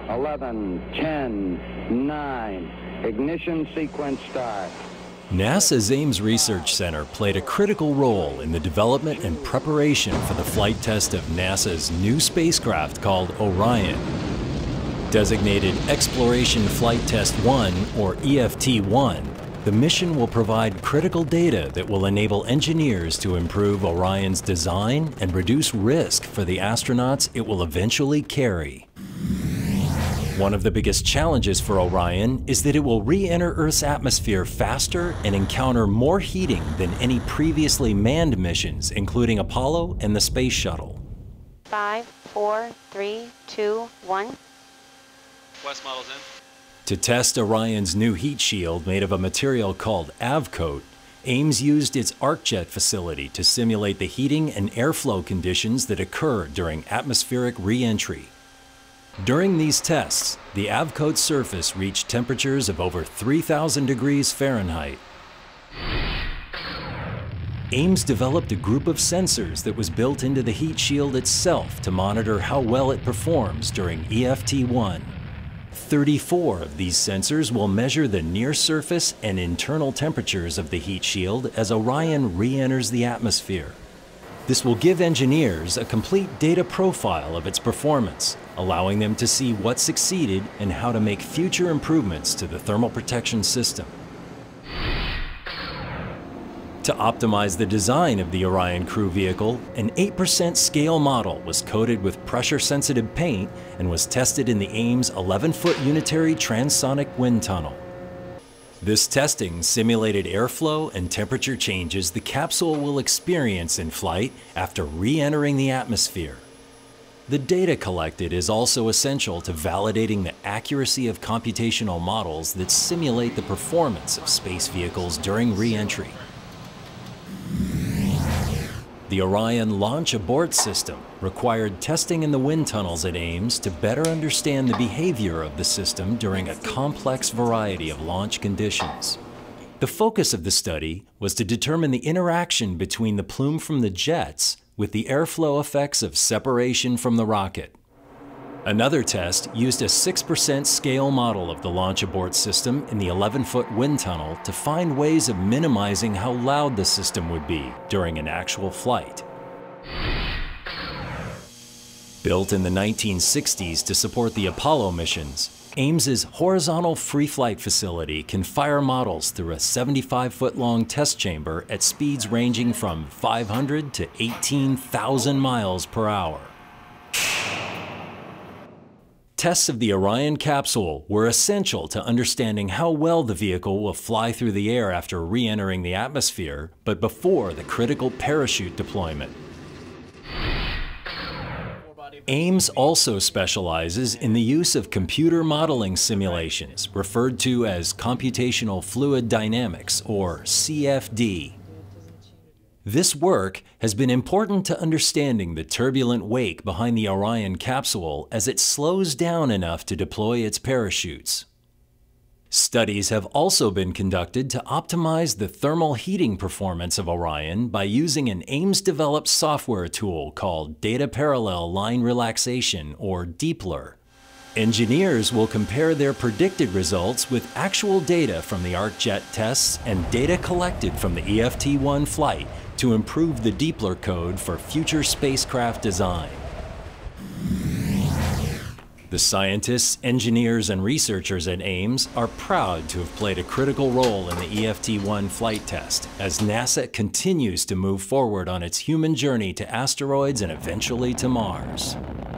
11, 10, 9. Ignition sequence start. NASA's Ames Research Center played a critical role in the development and preparation for the flight test of NASA's new spacecraft called Orion. Designated Exploration Flight Test 1, or EFT-1, the mission will provide critical data that will enable engineers to improve Orion's design and reduce risk for the astronauts it will eventually carry. One of the biggest challenges for Orion is that it will re-enter Earth's atmosphere faster and encounter more heating than any previously manned missions, including Apollo and the Space Shuttle. 5, 4, 3, 2, 1. West models in. To test Orion's new heat shield made of a material called AVCOAT, Ames used its ArcJet facility to simulate the heating and airflow conditions that occur during atmospheric re-entry. During these tests, the AVCOAT surface reached temperatures of over 3,000 degrees Fahrenheit. Ames developed a group of sensors that was built into the heat shield itself to monitor how well it performs during EFT-1. 34 of these sensors will measure the near-surface and internal temperatures of the heat shield as Orion re-enters the atmosphere. This will give engineers a complete data profile of its performance, allowing them to see what succeeded and how to make future improvements to the thermal protection system. To optimize the design of the Orion crew vehicle, an 8% scale model was coated with pressure-sensitive paint and was tested in the Ames 11-foot unitary transonic wind tunnel. This testing simulated airflow and temperature changes the capsule will experience in flight after re-entering the atmosphere. The data collected is also essential to validating the accuracy of computational models that simulate the performance of space vehicles during re-entry. The Orion launch abort system required testing in the wind tunnels at Ames to better understand the behavior of the system during a complex variety of launch conditions. The focus of the study was to determine the interaction between the plume from the jets with the airflow effects of separation from the rocket. Another test used a 6% scale model of the launch abort system in the 11-foot wind tunnel to find ways of minimizing how loud the system would be during an actual flight. Built in the 1960s to support the Apollo missions, Ames's horizontal free flight facility can fire models through a 75-foot-long test chamber at speeds ranging from 500 to 18,000 miles per hour. Tests of the Orion capsule were essential to understanding how well the vehicle will fly through the air after re-entering the atmosphere, but before the critical parachute deployment. Ames also specializes in the use of computer modeling simulations, referred to as computational fluid dynamics, or CFD. This work has been important to understanding the turbulent wake behind the Orion capsule as it slows down enough to deploy its parachutes. Studies have also been conducted to optimize the thermal heating performance of Orion by using an Ames-developed software tool called Data Parallel Line Relaxation, or DPLR. Engineers will compare their predicted results with actual data from the ArcJet tests and data collected from the EFT-1 flight to improve the DPLR code for future spacecraft design. The scientists, engineers, and researchers at Ames are proud to have played a critical role in the EFT-1 flight test as NASA continues to move forward on its human journey to asteroids and eventually to Mars.